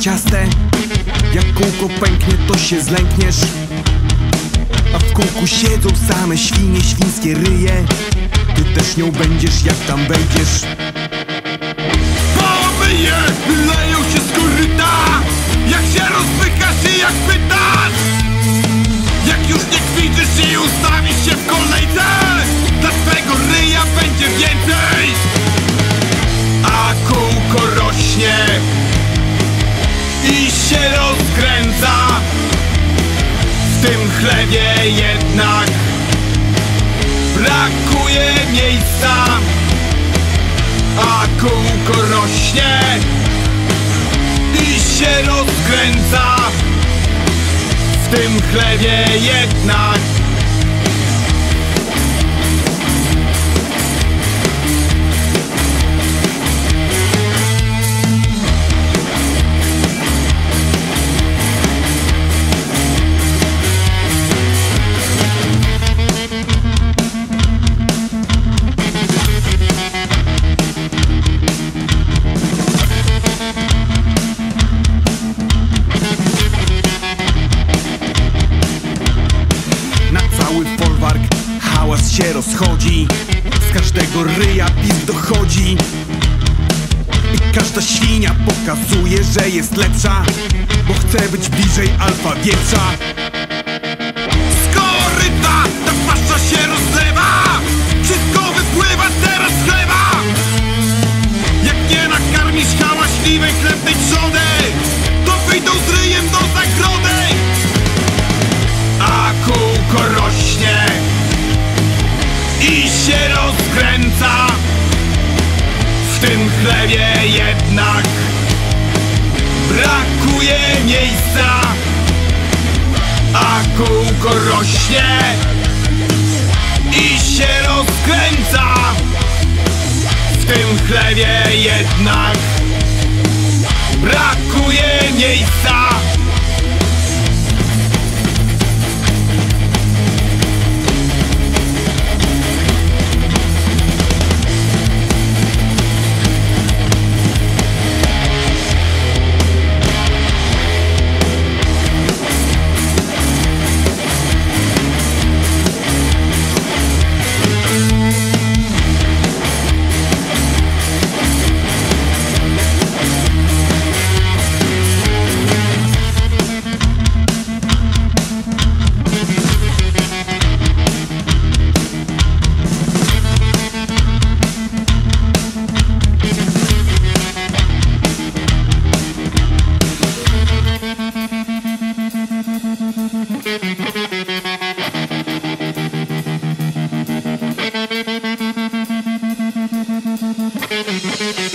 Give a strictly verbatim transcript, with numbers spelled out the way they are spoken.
spiciaste. Jak kółko pęknie, to się zlękniesz. A w kółku siedzą same świnie, świńskie ryje. Ty też nią będziesz, jak tam wejdziesz. Połyje, leją się z koryta. Jak się rozpykasz i jak pytasz. Jak już nie kwiczysz i ustawisz się w kolejce, dla twego ryja będzie więcej. A kółko rośnie i się rozkręca. W tym chlebie jednak brakuje miejsca. A kółko rośnie i się rozkręca. W tym chlebie jednak folwark, hałas się rozchodzi. Z każdego ryja pisk dochodzi. I każda świnia pokazuje, że jest lepsza, bo chce być bliżej alfa wieprza. z koryta ta pasza się rozlewa. Wszystko wypływa teraz z chleba. Jak nie nakarmisz hałaśliwej chlebnej trzody, to wyjdą z ryjem do zagrody. A kółko rośnie i się rozkręca. W tym chlebie jednak brakuje miejsca. A kółko rośnie i się rozkręca. W tym chlebie jednak brakuje miejsca. Thank you.